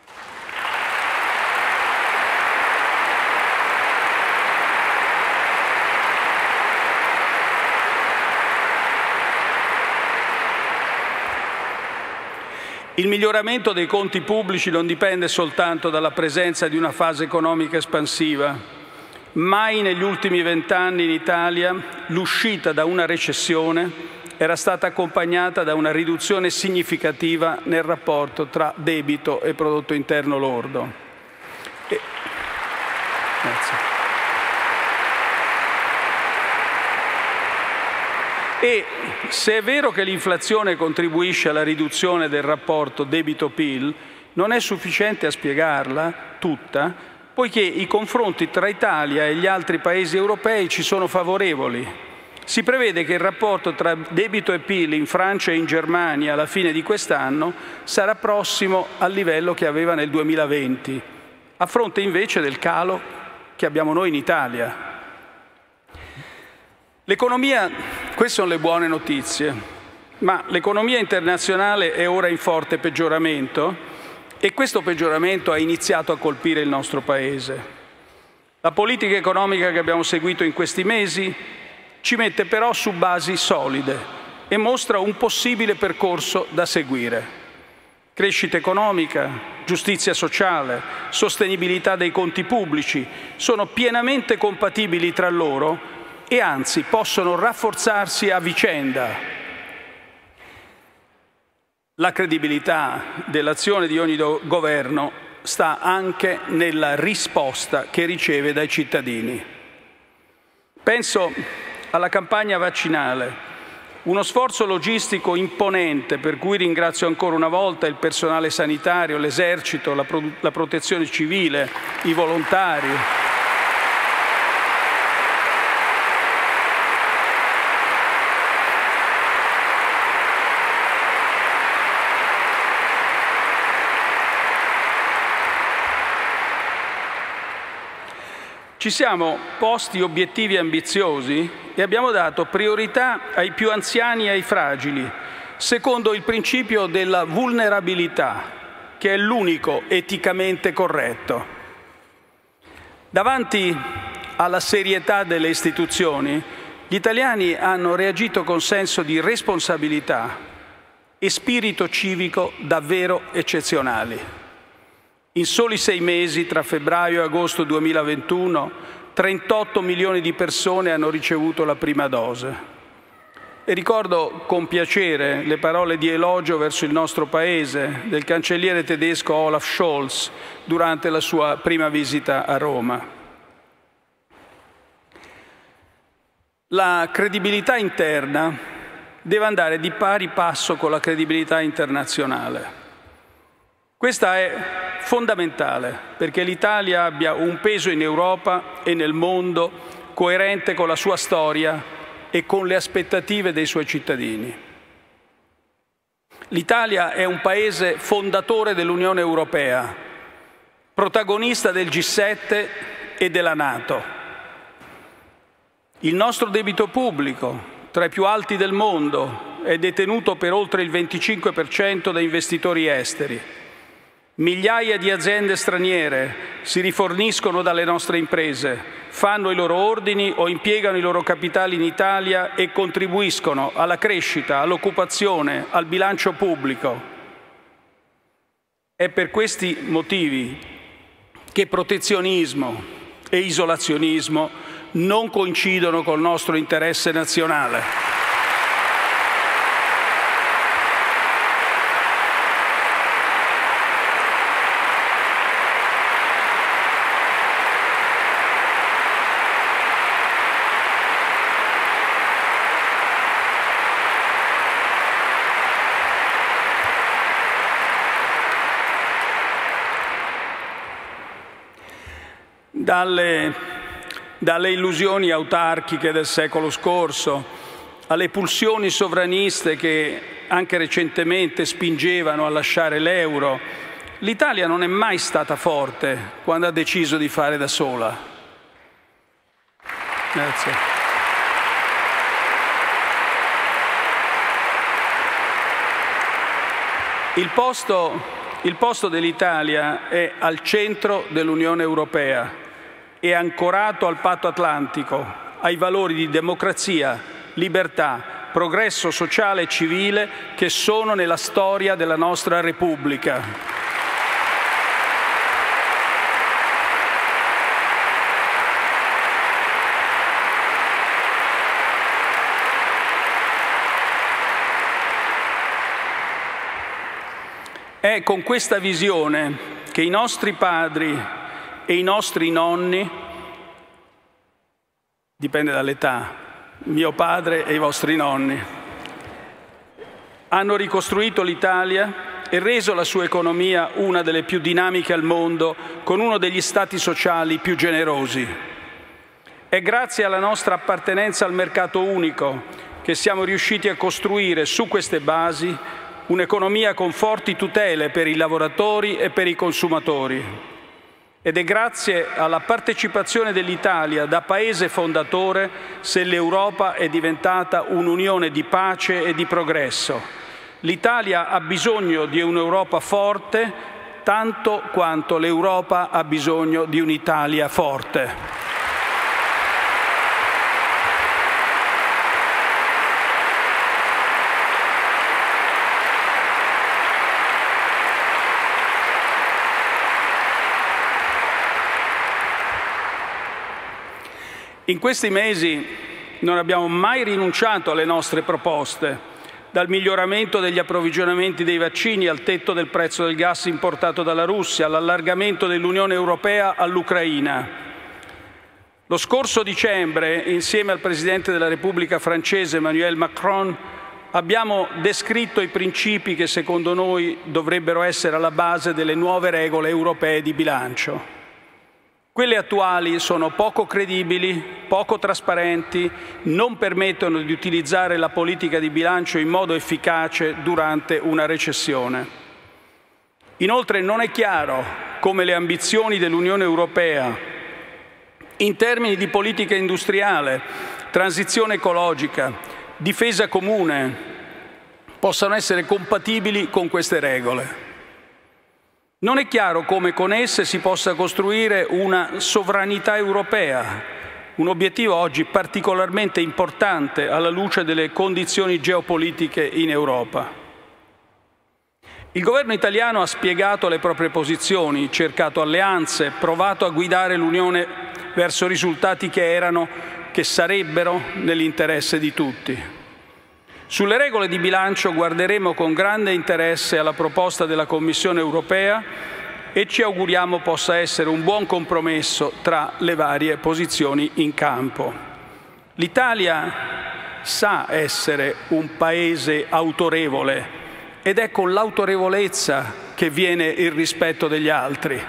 Speaker 5: Il miglioramento dei conti pubblici non dipende soltanto dalla presenza di una fase economica espansiva. Mai negli ultimi vent'anni in Italia l'uscita da una recessione era stata accompagnata da una riduzione significativa nel rapporto tra debito e prodotto interno lordo. E... Grazie. E se è vero che l'inflazione contribuisce alla riduzione del rapporto debito-P I L, non è sufficiente a spiegarla tutta, poiché i confronti tra Italia e gli altri paesi europei ci sono favorevoli. Si prevede che il rapporto tra debito e P I L in Francia e in Germania alla fine di quest'anno sarà prossimo al livello che aveva nel duemilaventi, a fronte invece del calo che abbiamo noi in Italia. L'economia, queste sono le buone notizie, ma l'economia internazionale è ora in forte peggioramento e questo peggioramento ha iniziato a colpire il nostro Paese. La politica economica che abbiamo seguito in questi mesi ci mette però su basi solide e mostra un possibile percorso da seguire. Crescita economica, giustizia sociale, sostenibilità dei conti pubblici sono pienamente compatibili tra loro e anzi possono rafforzarsi a vicenda. La credibilità dell'azione di ogni governo sta anche nella risposta che riceve dai cittadini. Penso alla campagna vaccinale, uno sforzo logistico imponente per cui ringrazio ancora una volta il personale sanitario, l'esercito, la, pro- la protezione civile, i volontari. Ci siamo posti obiettivi ambiziosi e abbiamo dato priorità ai più anziani e ai fragili, secondo il principio della vulnerabilità, che è l'unico eticamente corretto. Davanti alla serietà delle istituzioni, gli italiani hanno reagito con senso di responsabilità e spirito civico davvero eccezionali. In soli sei mesi, tra febbraio e agosto duemilaventuno, trentotto milioni di persone hanno ricevuto la prima dose. E ricordo con piacere le parole di elogio verso il nostro Paese del cancelliere tedesco Olaf Scholz durante la sua prima visita a Roma. La credibilità interna deve andare di pari passo con la credibilità internazionale. Questa è fondamentale perché l'Italia abbia un peso in Europa e nel mondo coerente con la sua storia e con le aspettative dei suoi cittadini. L'Italia è un paese fondatore dell'Unione Europea, protagonista del G sette e della NATO. Il nostro debito pubblico, tra i più alti del mondo, è detenuto per oltre il venticinque per cento da investitori esteri. Migliaia di aziende straniere si riforniscono dalle nostre imprese, fanno i loro ordini o impiegano i loro capitali in Italia e contribuiscono alla crescita, all'occupazione, al bilancio pubblico. È per questi motivi che protezionismo e isolazionismo non coincidono col nostro interesse nazionale. Dalle, dalle illusioni autarchiche del secolo scorso alle pulsioni sovraniste che anche recentemente spingevano a lasciare l'euro, l'Italia non è mai stata forte quando ha deciso di fare da sola. Grazie. Il posto, il posto dell'Italia è al centro dell'Unione Europea. È ancorato al patto atlantico, ai valori di democrazia, libertà, progresso sociale e civile che sono nella storia della nostra Repubblica. È con questa visione che i nostri padri e i nostri nonni, dipende dall'età, mio padre e i vostri nonni, hanno ricostruito l'Italia e reso la sua economia una delle più dinamiche al mondo, con uno degli stati sociali più generosi. È grazie alla nostra appartenenza al mercato unico che siamo riusciti a costruire su queste basi un'economia con forti tutele per i lavoratori e per i consumatori. Ed è grazie alla partecipazione dell'Italia da Paese fondatore se l'Europa è diventata un'unione di pace e di progresso. L'Italia ha bisogno di un'Europa forte tanto quanto l'Europa ha bisogno di un'Italia forte. In questi mesi non abbiamo mai rinunciato alle nostre proposte, dal miglioramento degli approvvigionamenti dei vaccini al tetto del prezzo del gas importato dalla Russia, all'allargamento dell'Unione Europea all'Ucraina. Lo scorso dicembre, insieme al Presidente della Repubblica francese Emmanuel Macron, abbiamo descritto i principi che secondo noi dovrebbero essere alla base delle nuove regole europee di bilancio. Quelle attuali sono poco credibili, poco trasparenti, non permettono di utilizzare la politica di bilancio in modo efficace durante una recessione. Inoltre non è chiaro come le ambizioni dell'Unione Europea in termini di politica industriale, transizione ecologica, difesa comune possano essere compatibili con queste regole. Non è chiaro come con esse si possa costruire una sovranità europea, un obiettivo oggi particolarmente importante alla luce delle condizioni geopolitiche in Europa. Il governo italiano ha spiegato le proprie posizioni, cercato alleanze, provato a guidare l'Unione verso risultati che erano, che sarebbero nell'interesse di tutti. Sulle regole di bilancio guarderemo con grande interesse alla proposta della Commissione europea e ci auguriamo possa essere un buon compromesso tra le varie posizioni in campo. L'Italia sa essere un paese autorevole ed è con l'autorevolezza che viene il rispetto degli altri.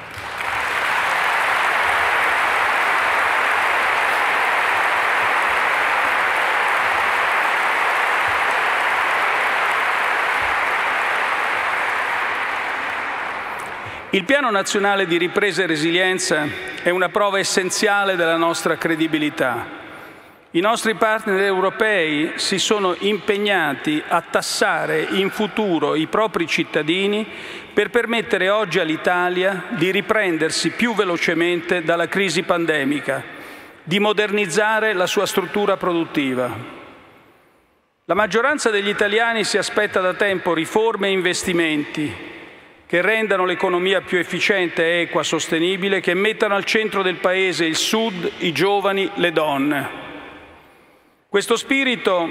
Speaker 5: Il Piano Nazionale di Ripresa e Resilienza è una prova essenziale della nostra credibilità. I nostri partner europei si sono impegnati a tassare in futuro i propri cittadini per permettere oggi all'Italia di riprendersi più velocemente dalla crisi pandemica, di modernizzare la sua struttura produttiva. La maggioranza degli italiani si aspetta da tempo riforme e investimenti che rendano l'economia più efficiente, equa, sostenibile, che mettano al centro del Paese il Sud, i giovani, le donne. Questo spirito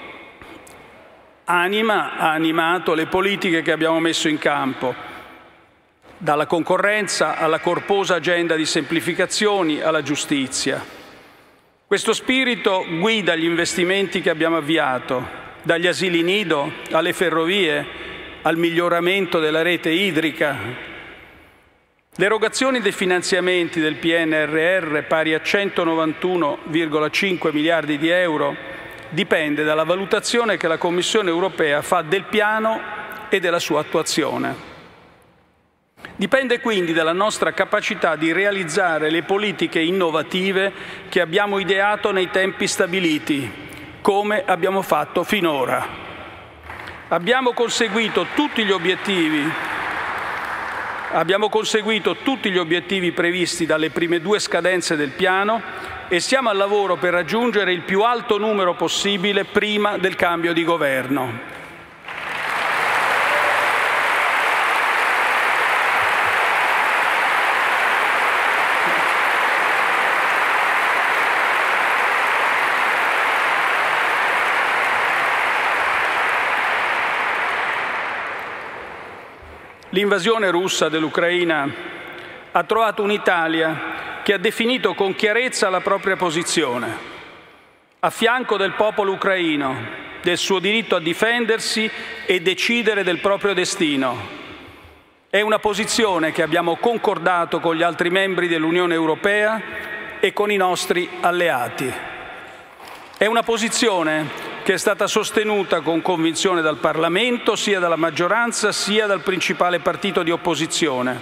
Speaker 5: anima, ha animato le politiche che abbiamo messo in campo, dalla concorrenza alla corposa agenda di semplificazioni alla giustizia. Questo spirito guida gli investimenti che abbiamo avviato, dagli asili nido alle ferrovie, al miglioramento della rete idrica. L'erogazione dei finanziamenti del P N R R, pari a centonovantuno virgola cinque miliardi di euro, dipende dalla valutazione che la Commissione europea fa del piano e della sua attuazione. Dipende quindi dalla nostra capacità di realizzare le politiche innovative che abbiamo ideato nei tempi stabiliti, come abbiamo fatto finora. Abbiamo conseguito tutti gli obiettivi, abbiamo conseguito tutti gli obiettivi previsti dalle prime due scadenze del piano e siamo al lavoro per raggiungere il più alto numero possibile prima del cambio di governo. L'invasione russa dell'Ucraina ha trovato un'Italia che ha definito con chiarezza la propria posizione, a fianco del popolo ucraino, del suo diritto a difendersi e decidere del proprio destino. È una posizione che abbiamo concordato con gli altri membri dell'Unione Europea e con i nostri alleati. È una posizione che è stata sostenuta con convinzione dal Parlamento, sia dalla maggioranza sia dal principale partito di opposizione.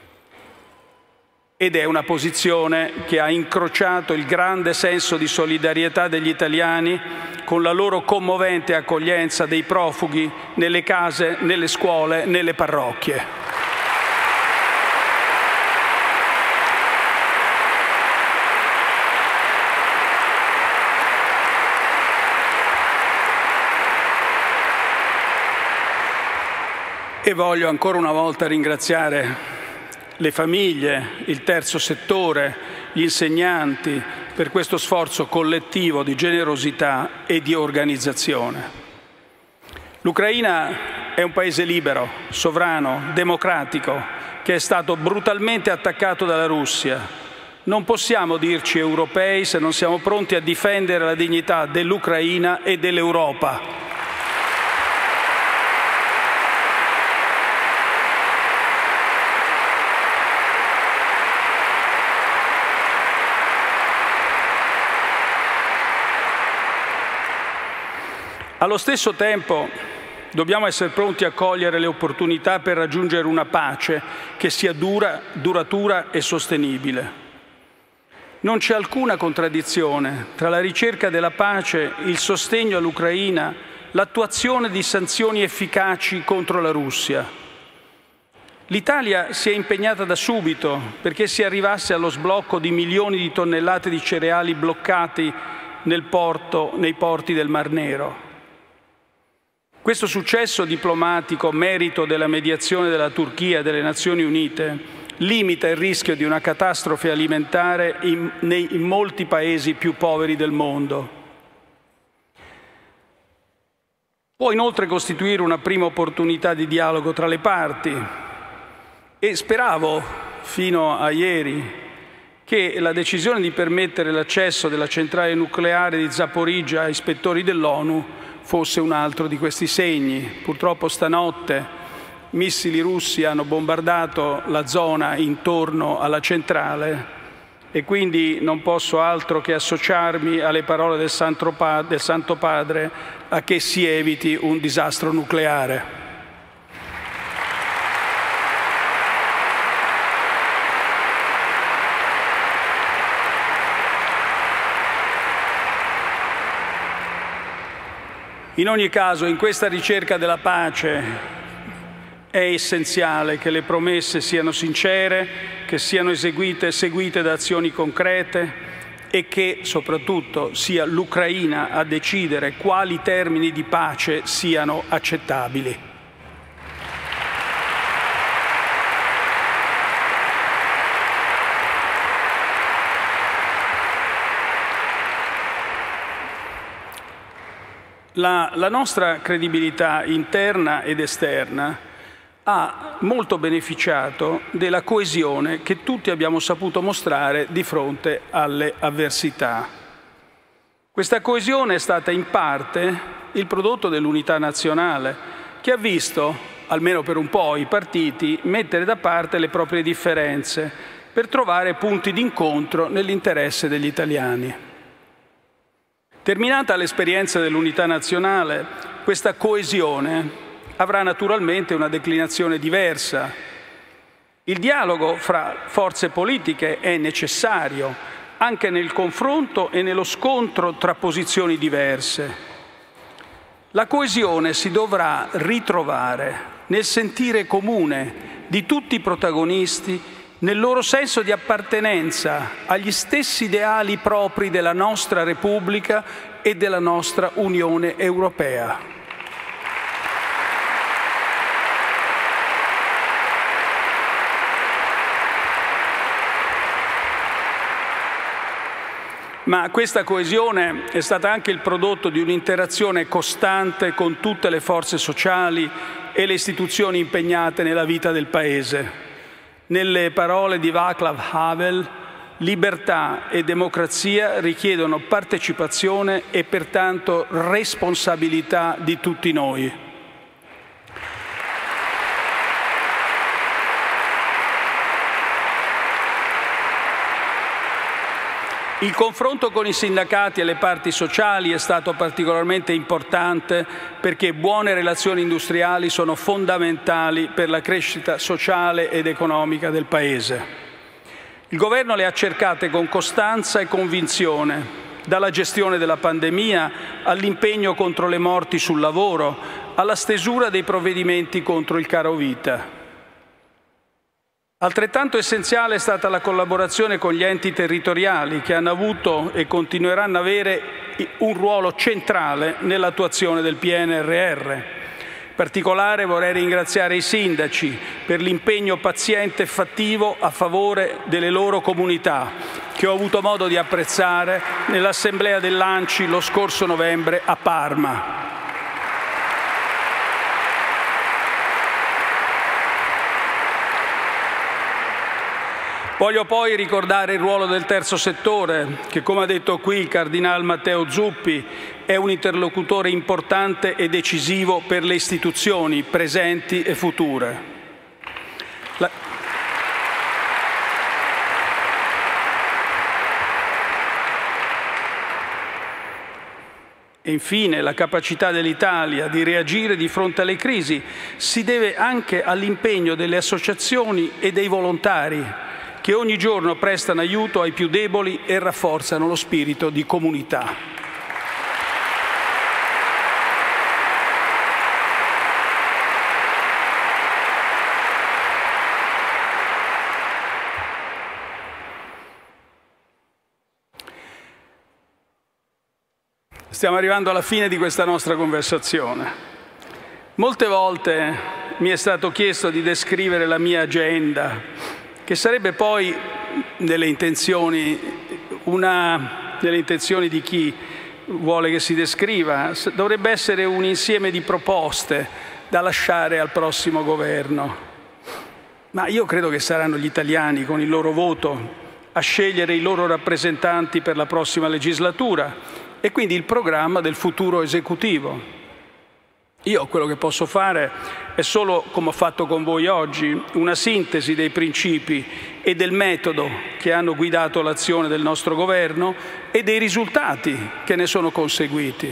Speaker 5: Ed è una posizione che ha incrociato il grande senso di solidarietà degli italiani con la loro commovente accoglienza dei profughi nelle case, nelle scuole, nelle parrocchie. E voglio ancora una volta ringraziare le famiglie, il terzo settore, gli insegnanti per questo sforzo collettivo di generosità e di organizzazione. L'Ucraina è un paese libero, sovrano, democratico, che è stato brutalmente attaccato dalla Russia. Non possiamo dirci europei se non siamo pronti a difendere la dignità dell'Ucraina e dell'Europa. Allo stesso tempo dobbiamo essere pronti a cogliere le opportunità per raggiungere una pace che sia dura, duratura e sostenibile. Non c'è alcuna contraddizione tra la ricerca della pace, il sostegno all'Ucraina, l'attuazione di sanzioni efficaci contro la Russia. L'Italia si è impegnata da subito perché si arrivasse allo sblocco di milioni di tonnellate di cereali bloccati nel porto, nei porti del Mar Nero. Questo successo diplomatico, merito della mediazione della Turchia e delle Nazioni Unite, limita il rischio di una catastrofe alimentare in, nei, in molti paesi più poveri del mondo. Può inoltre costituire una prima opportunità di dialogo tra le parti e speravo fino a ieri che la decisione di permettere l'accesso della centrale nucleare di Zaporizhzhia a ispettori dell'ONU fosse un altro di questi segni. Purtroppo stanotte missili russi hanno bombardato la zona intorno alla centrale e quindi non posso altro che associarmi alle parole del Santo Padre a che si eviti un disastro nucleare. In ogni caso, in questa ricerca della pace è essenziale che le promesse siano sincere, che siano eseguite e seguite da azioni concrete e che, soprattutto, sia l'Ucraina a decidere quali termini di pace siano accettabili. La, la nostra credibilità interna ed esterna ha molto beneficiato della coesione che tutti abbiamo saputo mostrare di fronte alle avversità. Questa coesione è stata in parte il prodotto dell'unità nazionale, che ha visto, almeno per un po', i partiti mettere da parte le proprie differenze per trovare punti d'incontro nell'interesse degli italiani. Terminata l'esperienza dell'unità nazionale, questa coesione avrà naturalmente una declinazione diversa. Il dialogo fra forze politiche è necessario, anche nel confronto e nello scontro tra posizioni diverse. La coesione si dovrà ritrovare nel sentire comune di tutti i protagonisti, nel loro senso di appartenenza agli stessi ideali propri della nostra Repubblica e della nostra Unione Europea. Ma questa coesione è stata anche il prodotto di un'interazione costante con tutte le forze sociali e le istituzioni impegnate nella vita del Paese. Nelle parole di Václav Havel, libertà e democrazia richiedono partecipazione e pertanto responsabilità di tutti noi. Il confronto con i sindacati e le parti sociali è stato particolarmente importante perché buone relazioni industriali sono fondamentali per la crescita sociale ed economica del Paese. Il Governo le ha cercate con costanza e convinzione, dalla gestione della pandemia all'impegno contro le morti sul lavoro, alla stesura dei provvedimenti contro il caro vita. Altrettanto essenziale è stata la collaborazione con gli enti territoriali che hanno avuto e continueranno ad avere un ruolo centrale nell'attuazione del P N R R. In particolare vorrei ringraziare i sindaci per l'impegno paziente e fattivo a favore delle loro comunità, che ho avuto modo di apprezzare nell'assemblea dell'A N C I lo scorso novembre a Parma. Voglio poi ricordare il ruolo del terzo settore, che, come ha detto qui il Cardinal Matteo Zuppi, è un interlocutore importante e decisivo per le istituzioni presenti e future. La... E infine la capacità dell'Italia di reagire di fronte alle crisi si deve anche all'impegno delle associazioni e dei volontari, che ogni giorno prestano aiuto ai più deboli e rafforzano lo spirito di comunità. Stiamo arrivando alla fine di questa nostra conversazione. Molte volte mi è stato chiesto di descrivere la mia agenda, che sarebbe poi, nelle intenzioni, una, nelle intenzioni di chi vuole che si descriva, dovrebbe essere un insieme di proposte da lasciare al prossimo governo. Ma io credo che saranno gli italiani con il loro voto a scegliere i loro rappresentanti per la prossima legislatura e quindi il programma del futuro esecutivo. Io quello che posso fare è solo, come ho fatto con voi oggi, una sintesi dei principi e del metodo che hanno guidato l'azione del nostro governo e dei risultati che ne sono conseguiti.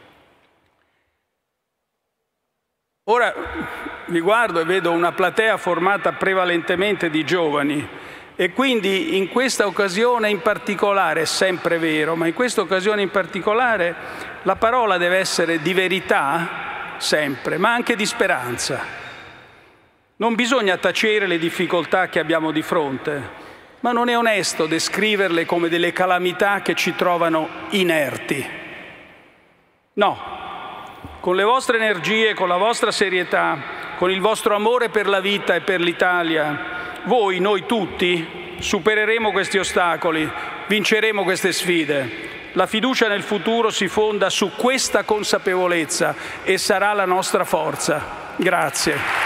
Speaker 5: Ora mi guardo e vedo una platea formata prevalentemente di giovani e quindi in questa occasione in particolare, è sempre vero, ma in questa occasione in particolare la parola deve essere di verità, sempre, ma anche di speranza. Non bisogna tacere le difficoltà che abbiamo di fronte, ma non è onesto descriverle come delle calamità che ci trovano inerti. No, con le vostre energie, con la vostra serietà, con il vostro amore per la vita e per l'Italia, voi, noi tutti, supereremo questi ostacoli, vinceremo queste sfide. La fiducia nel futuro si fonda su questa consapevolezza e sarà la nostra forza. Grazie.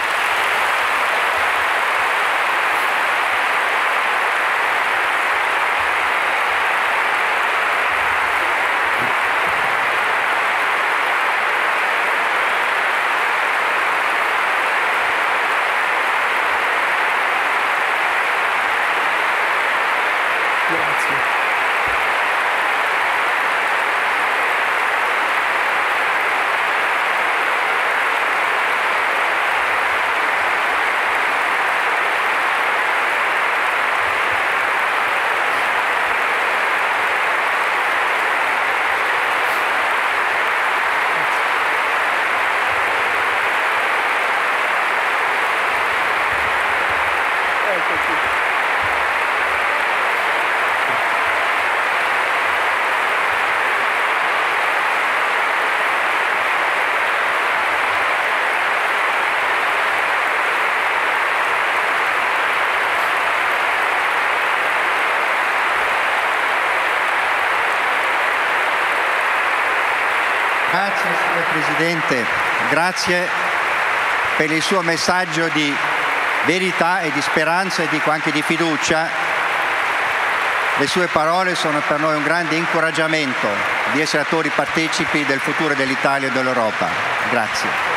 Speaker 4: Grazie signor Presidente, grazie per il suo messaggio di verità e di speranza e dico anche di fiducia. Le sue parole sono per noi un grande incoraggiamento di essere attori partecipi del futuro dell'Italia e dell'Europa. Grazie.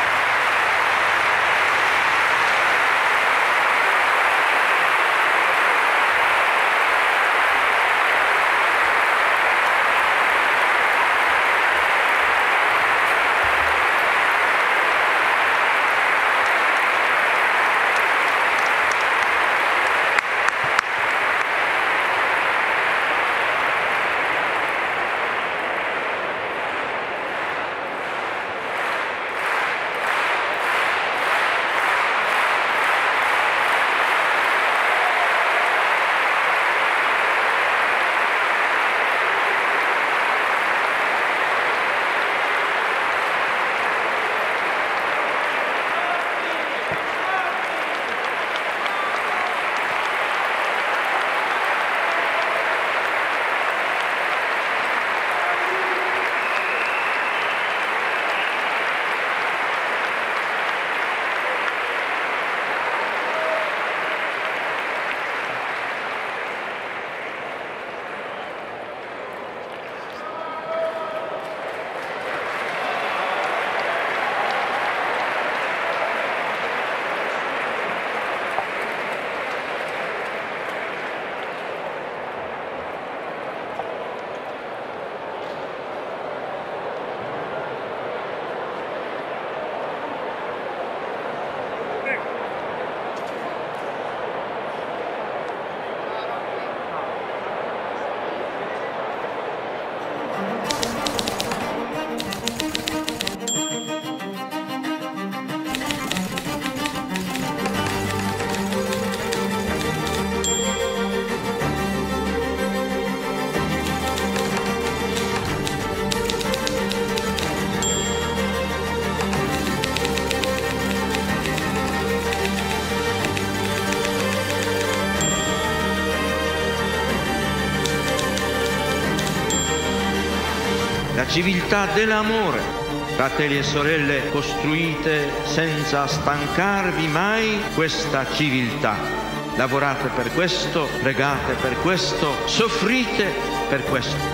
Speaker 3: civiltà dell'amore. Fratelli e sorelle, costruite senza stancarvi mai questa civiltà. Lavorate per questo, pregate per questo, soffrite per questo.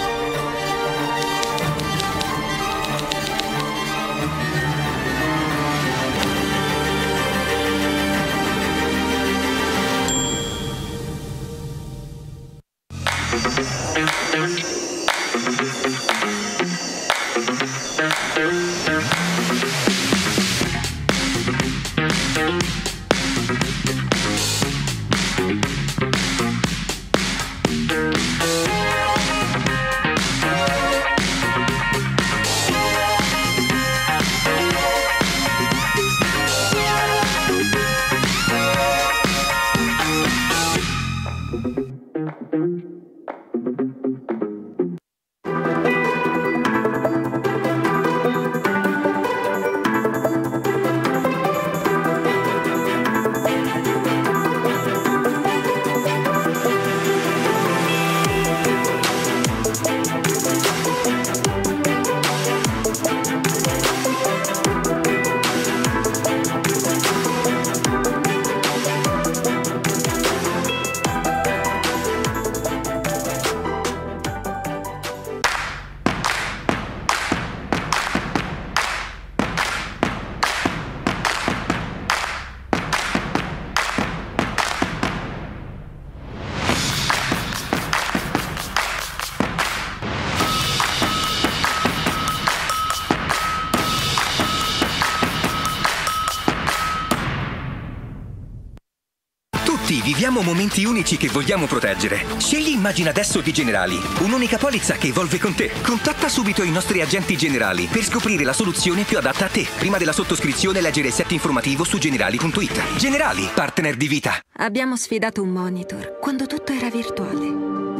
Speaker 1: Tutti viviamo momenti unici che vogliamo proteggere. Scegli Immagina adesso di Generali, un'unica polizza che evolve con te. Contatta subito i nostri agenti Generali per scoprire la soluzione più adatta a te. Prima della sottoscrizione leggere il set informativo su generali punto it. Generali, partner di vita.
Speaker 2: Abbiamo sfidato un monitor quando tutto era virtuale.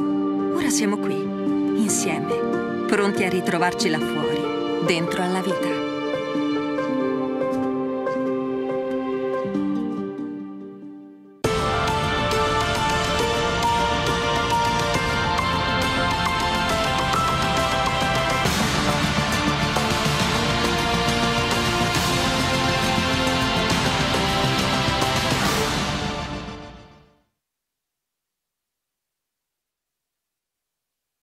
Speaker 2: Ora siamo qui, insieme, pronti a ritrovarci là fuori, dentro alla vita.